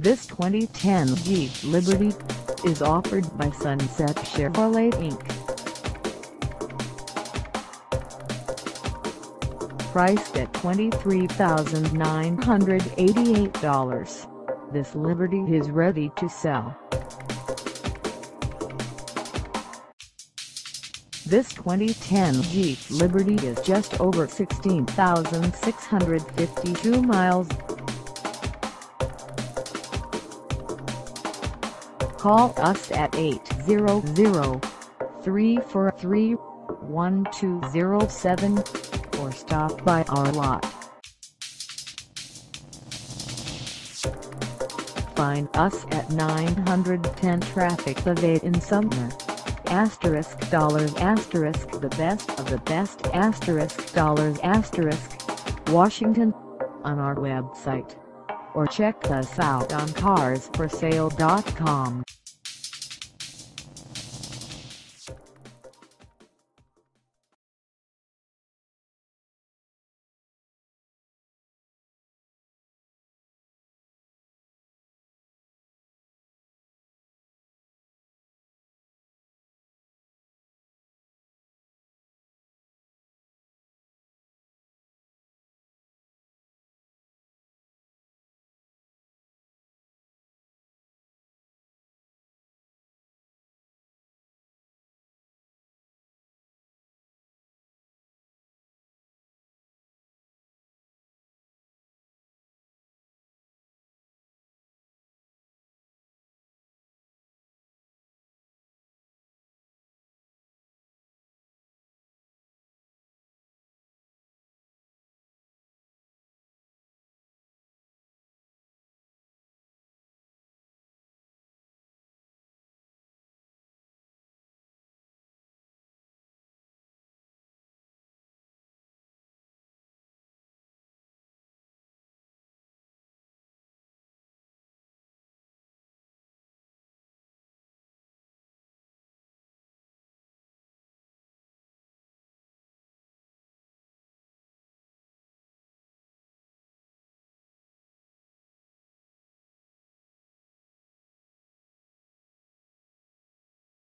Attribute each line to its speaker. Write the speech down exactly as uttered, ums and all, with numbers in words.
Speaker 1: This twenty ten Jeep Liberty is offered by Sunset Chevrolet Incorporated. Priced at twenty-three thousand nine hundred eighty-eight dollars, this Liberty is ready to sell. This twenty ten Jeep Liberty is just over sixteen thousand six hundred fifty-two miles. Call us at eight hundred, three four three, one two zero seven or stop by our lot. Find us at nine ten Traffic Ave in Sumner, asterisk dollars asterisk the best of the best asterisk dollars asterisk Washington, on our website, or check us out on cars for sale dot com.